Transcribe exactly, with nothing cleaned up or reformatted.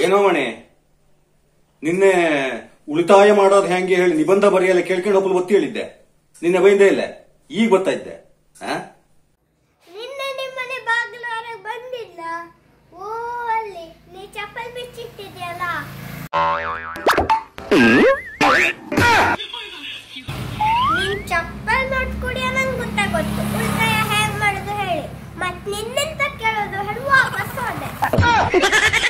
ಏನೋ ಮಣೆ ನಿನ್ನೆ ಉಳಿತಾಯ ಮಾಡೋದು ಹೆಂಗೆ ಹೇಳಿ ನಿಬಂಧ ಬರೆಯಲ್ಲ ಕೇಳ್ಕೊಂಡು ಒಬ್ಬಳು ಒತ್ತಿ ಹೇಳಿದ್ದೆ. ನಿನ್ನೆ ಬೈದೇ ಇಲ್ಲ, ಈಗ ಬರ್ತಾ ಇದ್ದೆ. ನಿನ್ನೆ ನಿಮ್ಮನೆ ಬಾಗಿಲು ಹೊರಗೆ ಬಂದಿಲ್ಲ. ಓ ಅಲ್ಲಿ ನೀ ಚಪ್ಪಲ್ ಬಿಚ್ಚಿಟ್ಟಿದ್ಯಲ್ಲ, ನಿನ್ ಚಪ್ಪಲ್ ನೋಡ್ಕೊಡಿಯ ನಂಗೆ ಗೊತ್ತಾಗೊತ್ತು ಉಳಿತಾಯ ಹೆಂಗ್ ಮಾಡುದು ಹೇಳಿ. ಮತ್ ನಿನ್ನೆಂತ ಕೇಳೋದು ಹೇಳಿ ವಾಪಸ್ ಹೋದೆ.